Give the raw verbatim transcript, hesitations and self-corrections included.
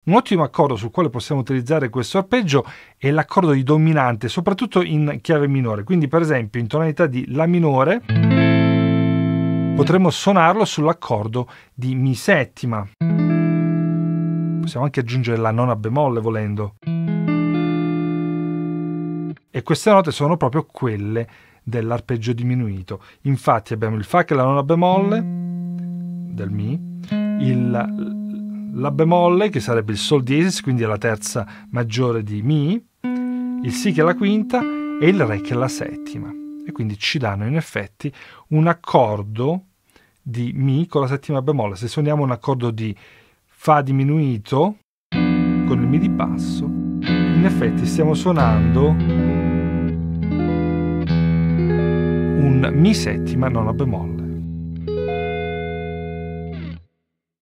Un ottimo accordo sul quale possiamo utilizzare questo arpeggio è l'accordo di dominante, soprattutto in chiave minore. Quindi per esempio in tonalità di La minore potremmo suonarlo sull'accordo di Mi settima. Possiamo anche aggiungere la nona bemolle volendo. E queste note sono proprio quelle dell'arpeggio diminuito. Infatti abbiamo il Fa che è la nona bemolle del Mi, il La bemolle che sarebbe il Sol diesis, quindi è la terza maggiore di Mi, il Si che è la quinta e il Re che è la settima. E quindi ci danno in effetti un accordo di Mi con la settima bemolle. Se suoniamo un accordo di Fa diminuito con il Mi di basso, in effetti stiamo suonando un Mi settima nona bemolle.